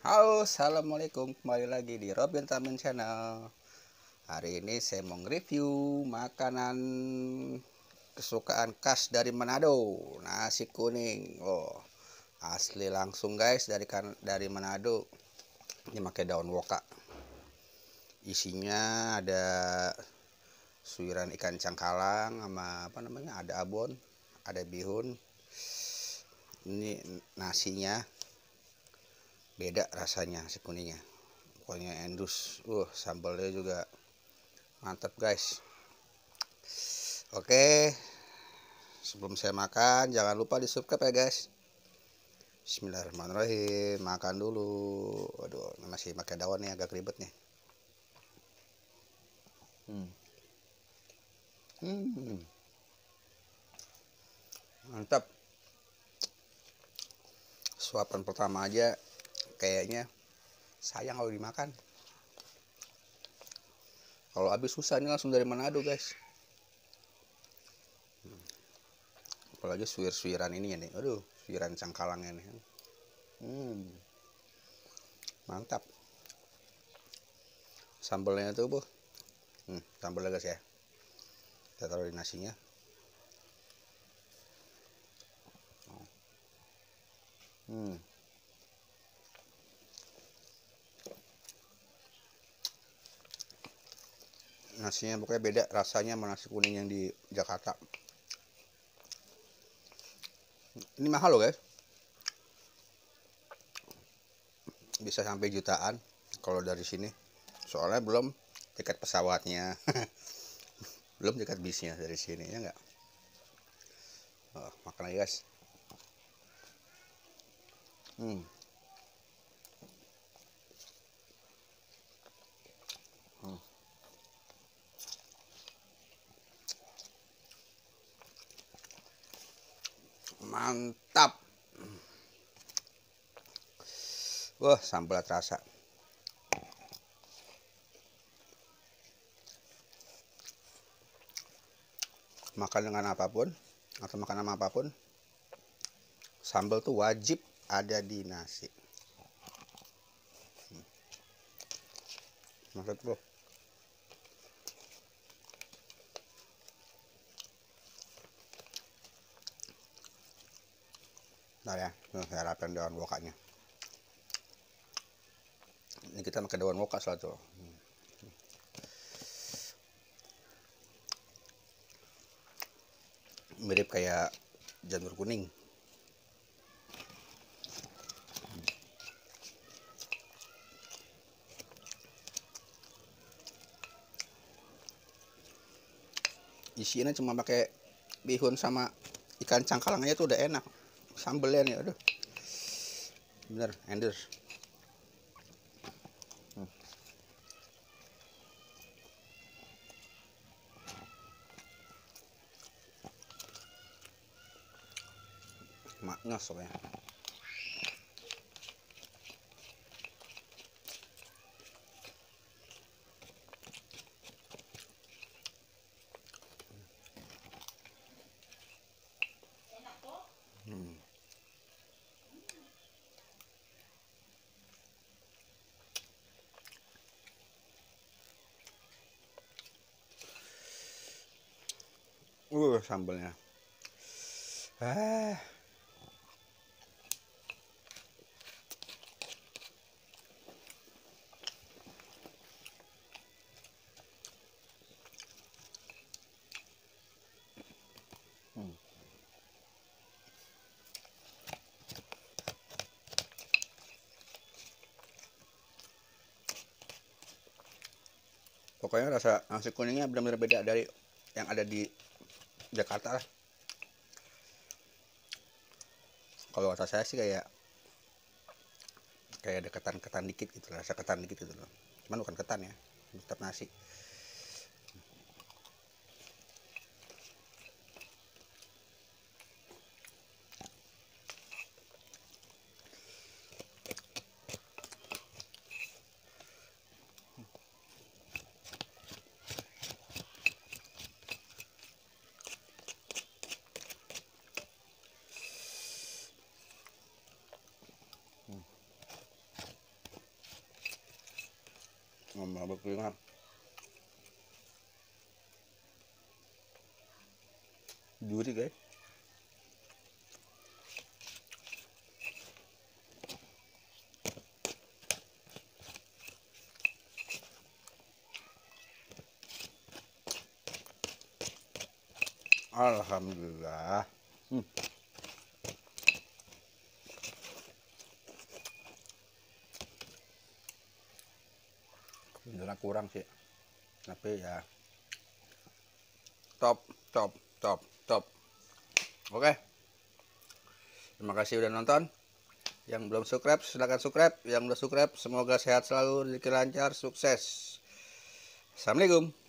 Halo, assalamualaikum. Kembali lagi di Robin Tamin Channel. Hari ini saya mau nge-review makanan kesukaan khas dari Manado, nasi kuning. Oh, asli langsung guys dari Manado. Ini pakai daun woka. Isinya ada suiran ikan cangkalang sama ada abon, ada bihun. Ini nasinya beda rasanya, nasi kuningnya pokoknya endus. Sambalnya juga mantap guys. Oke, sebelum saya makan jangan lupa di subscribe ya guys. Bismillahirrahmanirrahim. Makan dulu. Waduh, masih pakai daun nih, agak ribet nih. Mantap. Suapan pertama aja kayaknya sayang kalau dimakan. Kalau habis susah, ini langsung dari Manado guys. Apalagi suiran ini nih. Aduh, suiran cangkalangnya nih. Mantap. Sambalnya tuh bu. Sambalnya guys ya. Kita taruh di nasinya. Nasinya pokoknya beda rasanya sama nasi kuning yang di Jakarta. Ini mahal loh guys, bisa sampai jutaan kalau dari sini, soalnya belum tiket pesawatnya. Belum tiket bisnya dari sini ya enggak. Makan lagi guys. Mantap. Sambal terasa. Makan dengan apapun atau makan sama apapun, sambal tuh wajib ada di nasi. Mantap bro. Nah ya, saya rapin daun wokanya. Ini kita pakai daun woka salah tuh. Mirip kayak janur kuning. Isinya cuma pakai bihun sama ikan cangkalangnya tuh udah enak. Sambelnya nih, aduh, bener enders. Maknya soalnya. Sambalnya. Pokoknya rasa nasi kuningnya benar-benar beda dari yang ada di Jakarta lah. Kalau kata saya sih kayak ada ketan-ketan dikit gitu, rasa ketan dikit gitu loh. Cuman bukan ketan ya, tetap nasi. Mabuk ingat. Duri guys. Alhamdulillah. Beneran kurang sih. Tapi ya top. Oke. Terima kasih udah nonton. Yang belum subscribe silahkan subscribe. Yang udah subscribe semoga sehat selalu, rezeki lancar, sukses. Assalamualaikum.